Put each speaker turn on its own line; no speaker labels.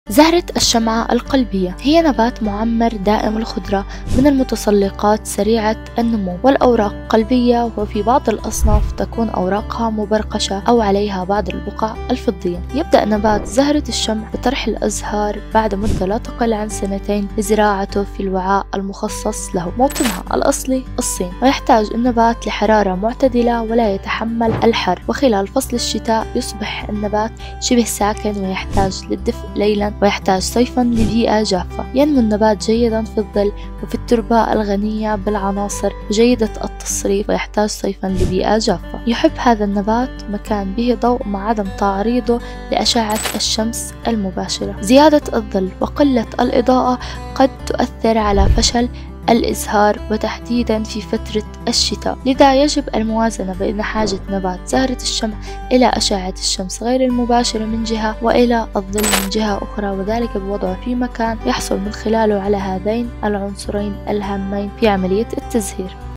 زهرة الشمعة القلبية هي نبات معمر دائم الخضرة من المتسلقات سريعة النمو، والأوراق قلبية، وفي بعض الأصناف تكون أوراقها مبرقشة أو عليها بعض البقع الفضية. يبدأ نبات زهرة الشمع بطرح الأزهار بعد مدة لا تقل عن 2 لزراعته في الوعاء المخصص له. موطنها الأصلي الصين، ويحتاج النبات لحرارة معتدلة ولا يتحمل الحر، وخلال فصل الشتاء يصبح النبات شبه ساكن ويحتاج للدفء ليلا، ويحتاج صيفا لبيئة جافة. ينمو النبات جيدا في الظل وفي التربة الغنية بالعناصر وجيدة التصريف، ويحتاج صيفا لبيئة جافة. يحب هذا النبات مكان به ضوء مع عدم تعريضه لأشعة الشمس المباشرة. زيادة الظل وقلة الإضاءة قد تؤثر على فشل الإزهار، وتحديدا في فترة الشتاء، لذا يجب الموازنة بين حاجة نبات زهرة الشمع إلى أشعة الشمس غير المباشرة من جهة، وإلى الظل من جهة أخرى، وذلك بوضعه في مكان يحصل من خلاله على هذين العنصرين الهامين في عملية التزهير.